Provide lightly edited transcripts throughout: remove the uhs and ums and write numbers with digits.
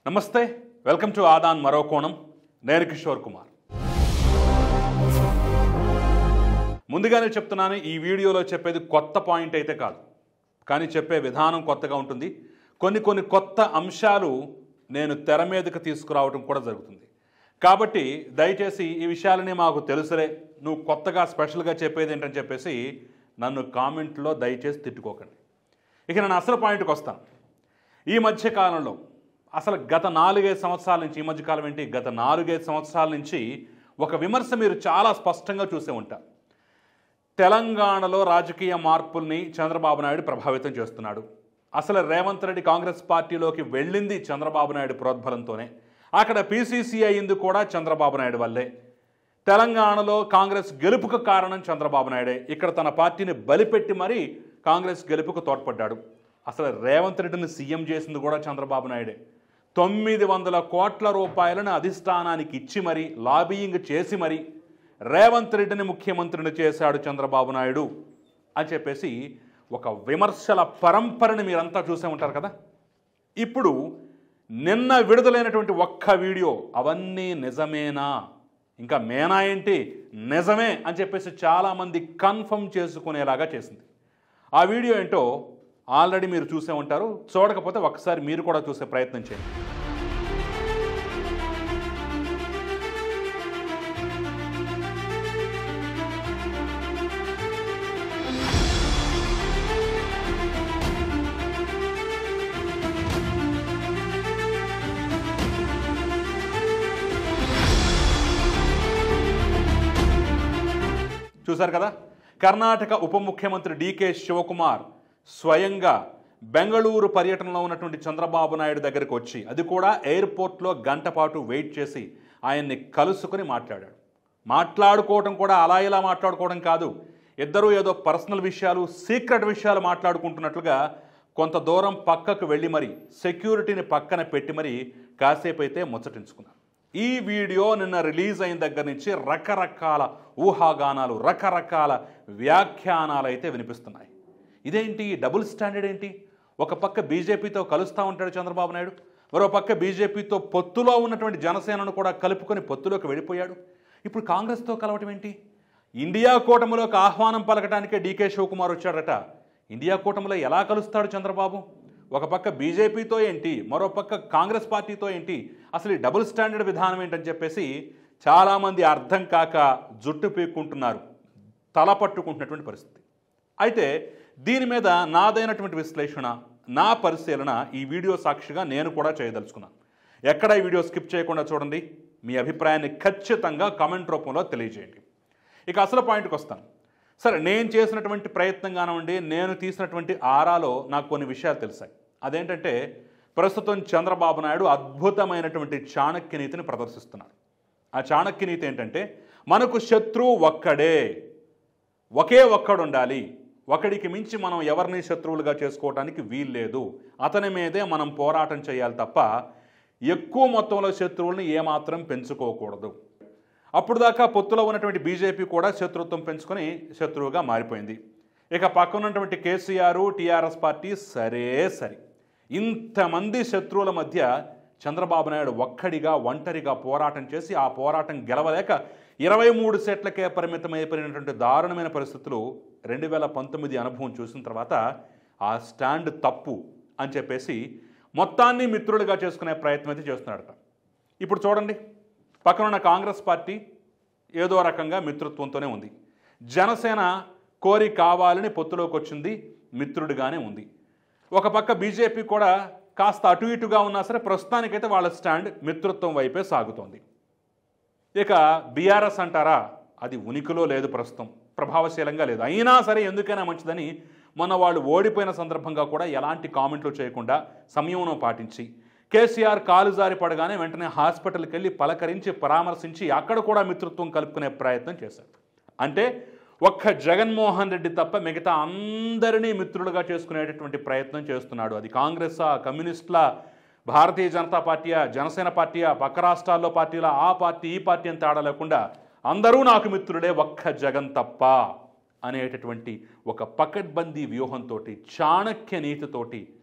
నమస్తే, welcome to Aadan మరో కోణం. నేను కిషోర్ కుమార్. ముందుగానే చెప్తున్నాను, ఈ వీడియోలో చెప్పేది కొత్త పాయింట్ అయితే కాదు, కానీ చెప్పే విధానం కొత్తగా ఉంటుంది. కొన్ని కొత్త అంశాలు నేను తెర మీదకి తీసుకురావడం కూడా జరుగుతుంది. కాబట్టి దయచేసి ఈ విషయాలని మాకు తెలుసులే, నువ్వు కొత్తగా స్పెషల్గా చెప్పేది ఏంటని చెప్పేసి నన్ను కామెంట్లో దయచేసి తిట్టుకోకండి. ఇక నేను అసలు పాయింట్కి వస్తాను. ఈ మధ్యకాలంలో అసలు గత 4-5 సంవత్సరాల నుంచి, ఈ మధ్యకాలం ఏంటి, గత 4-5 సంవత్సరాల నుంచి ఒక విమర్శ మీరు చాలా స్పష్టంగా చూసే ఉంటారు. తెలంగాణలో రాజకీయ మార్పుల్ని చంద్రబాబు నాయుడు ప్రభావితం చేస్తున్నాడు. అసలు రేవంత్ రెడ్డి కాంగ్రెస్ పార్టీలోకి వెళ్ళింది చంద్రబాబు నాయుడు ప్రోద్బలంతోనే. అక్కడ పీసీసీ అయింది కూడా చంద్రబాబు నాయుడు వల్లే. తెలంగాణలో కాంగ్రెస్ గెలుపుకు కారణం చంద్రబాబు నాయుడే. ఇక్కడ తన పార్టీని బలిపెట్టి మరీ కాంగ్రెస్ గెలుపుకు తోడ్పడ్డాడు. అసలు రేవంత్ రెడ్డిని సీఎం చేసింది కూడా చంద్రబాబు నాయుడే. 900 కోట్ల రూపాయలను అధిష్టానానికి ఇచ్చి మరీ, లాబియింగ్ చేసి మరీ రేవంత్ రెడ్డిని ముఖ్యమంత్రిని చేశాడు చంద్రబాబు నాయుడు అని చెప్పేసి ఒక విమర్శల పరంపరని మీరంతా చూసే ఉంటారు కదా. ఇప్పుడు నిన్న విడుదలైనటువంటి ఒక్క వీడియో అవన్నీ నిజమేనా, ఇంకా మేనా ఏంటి, నిజమే అని చెప్పేసి చాలామంది కన్ఫర్మ్ చేసుకునేలాగా చేసింది. ఆ వీడియో ఏంటో ఆల్రెడీ మీరు చూసే ఉంటారు. చూడకపోతే ఒకసారి మీరు కూడా చూసే ప్రయత్నం చేయండి. చూశారు కదా, కర్ణాటక ఉప ముఖ్యమంత్రి డీకే శివకుమార్ స్వయంగా బెంగళూరు పర్యటనలో ఉన్నటువంటి చంద్రబాబు నాయుడు దగ్గరికి వచ్చి, అది కూడా ఎయిర్పోర్ట్లో గంట పాటు వెయిట్ చేసి ఆయన్ని కలుసుకుని మాట్లాడాడు. మాట్లాడుకోవడం కూడా అలా ఇలా మాట్లాడుకోవడం కాదు, ఇద్దరూ ఏదో పర్సనల్ విషయాలు, సీక్రెట్ విషయాలు మాట్లాడుకుంటున్నట్లుగా కొంత దూరం పక్కకు వెళ్ళి మరి సెక్యూరిటీని పక్కన పెట్టి మరి కాసేపు అయితే ముచ్చటించుకున్నారు. ఈ వీడియో నిన్న రిలీజ్ అయిన దగ్గర నుంచి రకరకాల ఊహాగానాలు, రకరకాల వ్యాఖ్యానాలు అయితే వినిపిస్తున్నాయి. ఇదేంటి డబుల్ స్టాండర్డ్ ఏంటి? ఒక పక్క బీజేపీతో కలుస్తూ ఉంటాడు చంద్రబాబు నాయుడు, మరో పక్క బీజేపీతో పొత్తులో ఉన్నటువంటి జనసేనను కూడా కలుపుకొని పొత్తులోకి వెళ్ళిపోయాడు. ఇప్పుడు కాంగ్రెస్తో కలవటం ఏంటి? ఇండియా కూటమిలోకి ఆహ్వానం పలకటానికే డీకే శివకుమార్ వచ్చాడట. ఇండియా కూటమిలో ఎలా కలుస్తాడు చంద్రబాబు? ఒక పక్క బీజేపీతో ఏంటి, మరో పక్క కాంగ్రెస్ పార్టీతో ఏంటి? అసలు ఈ డబుల్ స్టాండర్డ్ విధానం ఏంటని చెప్పేసి చాలామంది అర్థం కాక జుట్టు పీక్కుంటున్నారు, తల పట్టుకుంటున్నటువంటి పరిస్థితి. అయితే దీని మీద నాదైనటువంటి విశ్లేషణ, నా పరిశీలన ఈ వీడియో సాక్షిగా నేను కూడా చేయదలుచుకున్నాను. ఎక్కడ ఈ వీడియో స్కిప్ చేయకుండా చూడండి, మీ అభిప్రాయాన్ని ఖచ్చితంగా కామెంట్ రూపంలో తెలియజేయండి. ఇక అసలు పాయింట్కి వస్తాను. సరే, నేను చేసినటువంటి ప్రయత్నం కానివ్వండి, నేను తీసినటువంటి ఆరాలో నాకు కొన్ని విషయాలు తెలిసాయి. అదేంటంటే, ప్రస్తుతం చంద్రబాబు నాయుడు అద్భుతమైనటువంటి చాణక్య నీతిని ప్రదర్శిస్తున్నారు. ఆ చాణక్య నీతి ఏంటంటే, మనకు శత్రువు ఒక్కడే, ఒకే ఒక్కడు ఉండాలి, ఒకడికి మించి మనం ఎవరిని శత్రువులుగా చేసుకోవడానికి వీల్లేదు, అతని మీదే మనం పోరాటం చేయాలి తప్ప ఎక్కువ మొత్తంలో శత్రువుల్ని ఏమాత్రం పెంచుకోకూడదు. అప్పుడు దాకా పొత్తులో ఉన్నటువంటి బీజేపీ కూడా శత్రుత్వం పెంచుకొని శత్రువుగా మారిపోయింది. ఇక పక్కనున్నటువంటి కేసీఆర్, టీఆర్ఎస్ పార్టీ సరే. ఇంతమంది శత్రువుల మధ్య చంద్రబాబు నాయుడు ఒంటరిగా పోరాటం చేసి ఆ పోరాటం గెలవలేక 23 సీట్లకే పరిమితమైపోయినటువంటి దారుణమైన పరిస్థితులు 2019 అనుభవం చూసిన తర్వాత ఆ స్టాండ్ తప్పు అని చెప్పేసి మొత్తాన్ని మిత్రులుగా చేసుకునే ప్రయత్నం అయితే చేస్తున్నాడట. ఇప్పుడు చూడండి, పక్కనున్న కాంగ్రెస్ పార్టీ ఏదో రకంగా మిత్రత్వంతోనే ఉంది. జనసేన కోరి కావాలని పొత్తులోకి వచ్చింది, మిత్రుడిగానే ఉంది. ఒక పక్క బీజేపీ కూడా కాస్త అటు ఇటుగా ఉన్నా సరే ప్రస్తుతానికైతే వాళ్ళ స్టాండ్ మిత్రత్వం వైపే సాగుతోంది. ఇక బీఆర్ఎస్ అంటారా, అది ఉనికిలో లేదు, ప్రస్తుతం ప్రభావశీలంగా లేదు. అయినా సరే ఎందుకైనా మంచిదని మొన్న వాళ్ళు ఓడిపోయిన సందర్భంగా కూడా ఎలాంటి కామెంట్లు చేయకుండా సంయమనం పాటించి, కేసీఆర్ కాలు జారి పడగానే వెంటనే హాస్పిటల్కి వెళ్ళి పలకరించి పరామర్శించి అక్కడ కూడా మిత్రత్వం కలుపుకునే ప్రయత్నం చేశారు. అంటే ఒక్క జగన్మోహన్ రెడ్డి తప్ప మిగతా అందరినీ మిత్రులుగా చేసుకునేటటువంటి ప్రయత్నం చేస్తున్నాడు. అది కాంగ్రెసా, కమ్యూనిస్టులా, భారతీయ జనతా పార్టీయా, జనసేన పార్టీయా, పక్క రాష్ట్రాల్లో పార్టీలా, ఆ పార్టీ ఈ పార్టీ అని తేడా లేకుండా అందరూ నాకు మిత్రుడే, ఒక్క జగన్ తప్ప అనేటటువంటి ఒక పకడ్బందీ వ్యూహంతో, చాణక్య నీతితోటి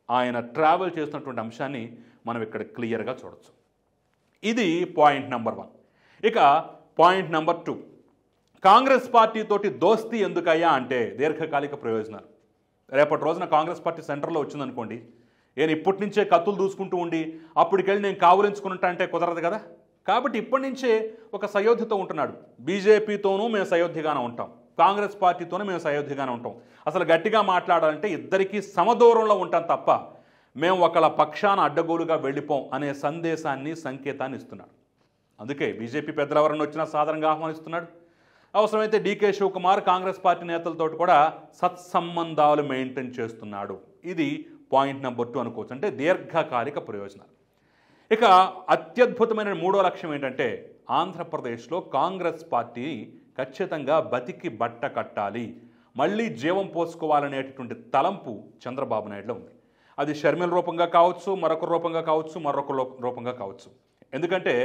ఆయన ట్రావెల్ చేస్తున్నటువంటి అంశాన్ని మనం ఇక్కడ క్లియర్గా చూడొచ్చు. ఇది పాయింట్ నెంబర్ 1. ఇక పాయింట్ నెంబర్ 2, కాంగ్రెస్ పార్టీతోటి దోస్తీ ఎందుకయ్యా అంటే దీర్ఘకాలిక ప్రయోజనాలు. రేపటి రోజున కాంగ్రెస్ పార్టీ సెంటర్లో వచ్చిందనుకోండి, నేను ఇప్పటి నుంచే కత్తులు దూసుకుంటూ ఉండి అప్పటికెళ్ళి నేను కావులించుకుంటా అంటే కుదరదు కదా. కాబట్టి ఇప్పటి నుంచే ఒక సయోధ్యతో ఉంటున్నాడు. బీజేపీతోనూ మేము సయోధ్యగానే ఉంటాం, కాంగ్రెస్ పార్టీతోనూ మేము సయోధ్యగానే ఉంటాం. అసలు గట్టిగా మాట్లాడాలంటే ఇద్దరికీ సమదూరంలో ఉంటాం తప్ప మేము ఒకళ్ళ పక్షాన అడ్డగోలుగా వెళ్ళిపోం అనే సందేశాన్ని, సంకేతాన్ని ఇస్తున్నాడు. అందుకే బీజేపీ పెద్దలు ఎవరన్నా వచ్చినా సాధారణంగా ఆహ్వానిస్తున్నాడు. అవసరమైతే డీకే శివకుమార్ కాంగ్రెస్ పార్టీ నేతలతో కూడా సత్సంబంధాలు మెయింటైన్ చేస్తున్నాడు. ఇది పాయింట్ నెంబర్ 2 అనుకోవచ్చు, అంటే దీర్ఘకాలిక ప్రయోజనాలు. ఇక అత్యద్భుతమైన 3వ లక్ష్యం ఏంటంటే ఆంధ్రప్రదేశ్లో కాంగ్రెస్ పార్టీ ఖచ్చితంగా బతికి బట్ట కట్టాలి, మళ్ళీ జీవం పోసుకోవాలనేటటువంటి తలంపు చంద్రబాబు నాయుడులో ఉంది. అది షర్మిల రూపంగా కావచ్చు, మరొక రూపంగా కావచ్చు, మరొక రూపంగా కావచ్చు. ఎందుకంటే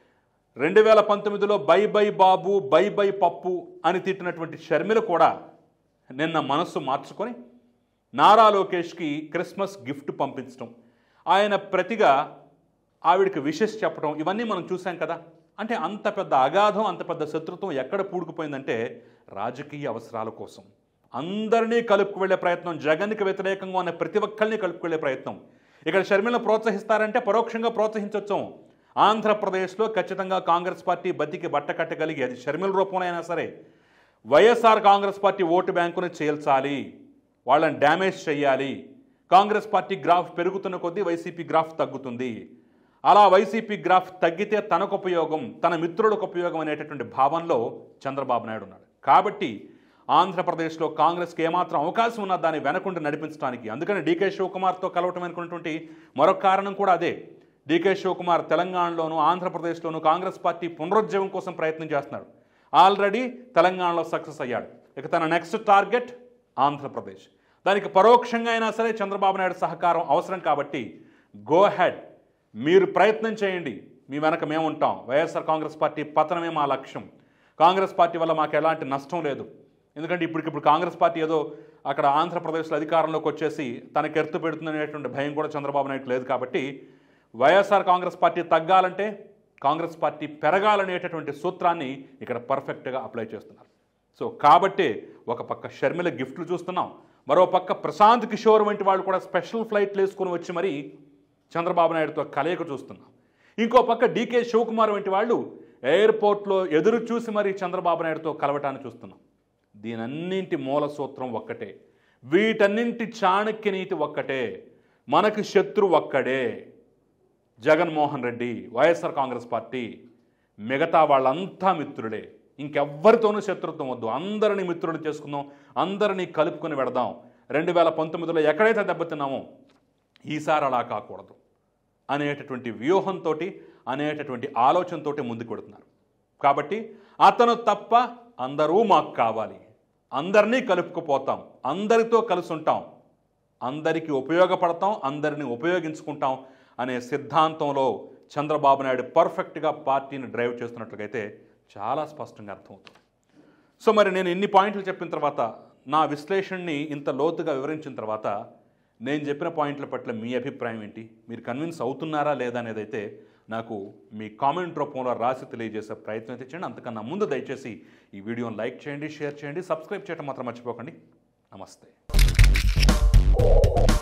2019లో bye bye Babu, bye bye Pappu అని తిట్టినటువంటి షర్మిల కూడా నిన్న మనస్సు మార్చుకొని నారా లోకేష్కి క్రిస్మస్ గిఫ్ట్ పంపించడం, ఆయన ప్రతిగా ఆవిడికి విషెస్ చెప్పడం, ఇవన్నీ మనం చూసాం కదా. అంటే అంత పెద్ద అగాధం, అంత పెద్ద శత్రుత్వం ఎక్కడ పూడుకుపోయిందంటే రాజకీయ అవసరాల కోసం అందరినీ కలుపుకు వెళ్ళే ప్రయత్నం, జగన్కి వ్యతిరేకంగా ఉన్న ప్రతి ఒక్కరిని కలుపుకు వెళ్ళే ప్రయత్నం. ఇక్కడ షర్మిలను ప్రోత్సహిస్తారంటే పరోక్షంగా ప్రోత్సహించవచ్చు. ఆంధ్రప్రదేశ్లో ఖచ్చితంగా కాంగ్రెస్ పార్టీ బతికి బట్ట కట్టగలిగి, అది షర్మిల రూపంలో అయినా సరే, వైఎస్ఆర్ కాంగ్రెస్ పార్టీ ఓటు బ్యాంకును చేల్చాలి, వాళ్ళని డ్యామేజ్ చేయాలి. కాంగ్రెస్ పార్టీ గ్రాఫ్ పెరుగుతున్న కొద్దీ వైసీపీ గ్రాఫ్ తగ్గుతుంది. అలా వైసీపీ గ్రాఫ్ తగ్గితే తనకు ఉపయోగం, తన మిత్రులకు ఉపయోగం అనేటటువంటి భావనలో చంద్రబాబు నాయుడు ఉన్నాడు. కాబట్టి ఆంధ్రప్రదేశ్లో కాంగ్రెస్కి ఏమాత్రం అవకాశం ఉన్నా దాన్ని వెనకుండి నడిపించడానికి, అందుకని డీకే శివకుమార్తో కలవటం అనుకున్నటువంటి మరొక కారణం కూడా అదే. డీకే శివకుమార్ తెలంగాణలోను ఆంధ్రప్రదేశ్లోను కాంగ్రెస్ పార్టీ పునరుజ్జీవం కోసం ప్రయత్నం చేస్తున్నాడు. ఆల్రెడీ తెలంగాణలో సక్సెస్ అయ్యాడు. ఇక తన నెక్స్ట్ టార్గెట్ ఆంధ్రప్రదేశ్. దానికి పరోక్షంగా అయినా సరే చంద్రబాబు నాయుడు సహకారం అవసరం. కాబట్టి గో హెడ్, మీరు ప్రయత్నం చేయండి, మీ వెనక మేము ఉంటాం. వైఎస్ఆర్ కాంగ్రెస్ పార్టీ పతనమే మా లక్ష్యం. కాంగ్రెస్ పార్టీ వల్ల మాకు ఎలాంటి నష్టం లేదు. ఎందుకంటే ఇప్పటికిప్పుడు కాంగ్రెస్ పార్టీ ఏదో అక్కడ ఆంధ్రప్రదేశ్లో అధికారంలోకి వచ్చేసి తనకు ఎర్తు పెడుతుందనేటువంటి భయం కూడా చంద్రబాబు నాయుడు లేదు. కాబట్టి వైఎస్ఆర్ కాంగ్రెస్ పార్టీ తగ్గాలంటే కాంగ్రెస్ పార్టీ పెరగాలనేటటువంటి సూత్రాన్ని ఇక్కడ పర్ఫెక్ట్గా అప్లై చేస్తున్నారు. సో కాబట్టి ఒక పక్క షర్మిల గిఫ్ట్లు చూస్తున్నాం, మరో పక్క ప్రశాంత్ కిషోర్ వంటి వాళ్ళు కూడా స్పెషల్ ఫ్లైట్లు వేసుకొని వచ్చి మరీ చంద్రబాబు నాయుడుతో కలయిక చూస్తున్నాం. ఇంకో పక్క డీకే శివకుమార్ వంటి వాళ్ళు ఎయిర్పోర్ట్లో ఎదురు చూసి మరీ చంద్రబాబు నాయుడుతో కలవటాన్ని చూస్తున్నాం. దీనన్నింటి మూల సూత్రం ఒక్కటే, వీటన్నింటి చాణక్య నీతి ఒక్కటే, మనకి శత్రు ఒక్కడే, Jaganmohan Reddy, YSR Congress party. మిగతా వాళ్ళంతా మిత్రుడే, ఇంకెవ్వరితోనూ శత్రుత్వం వద్దు, అందరినీ మిత్రులు చేసుకుందాం, అందరినీ కలుపుకొని వెడదాం. 2019లో ఎక్కడైతే దెబ్బతిన్నామో ఈసారి అలా కాకూడదు అనేటటువంటి వ్యూహంతో, అనేటటువంటి ఆలోచనతో ముందుకు పెడుతున్నారు. కాబట్టి అతను తప్ప అందరూ మాకు కావాలి, అందరినీ కలుపుకుపోతాం, అందరితో కలిసి ఉంటాం, అందరికీ ఉపయోగపడతాం, అందరినీ ఉపయోగించుకుంటాం అనే సిద్ధాంతంలో చంద్రబాబు నాయుడు పర్ఫెక్ట్గా పార్టీని డ్రైవ్ చేస్తున్నట్లయితే చాలా స్పష్టంగా అర్థమవుతుంది. సో మరి నేను ఇన్ని పాయింట్లు చెప్పిన తర్వాత, నా విశ్లేషణని ఇంత లోతుగా వివరించిన తర్వాత, నేను చెప్పిన పాయింట్ల పట్ల మీ అభిప్రాయం ఏంటి? మీరు కన్విన్స్ అవుతున్నారా లేదా అనేదైతే నాకు మీ కామెంట్ రూపంలో రాసి తెలియజేసే ప్రయత్నం అయితే చేయండి. అంతకన్నా ముందు దయచేసి ఈ వీడియోని లైక్ చేయండి, షేర్ చేయండి, సబ్స్క్రైబ్ చేయడం మాత్రం మర్చిపోకండి. నమస్తే.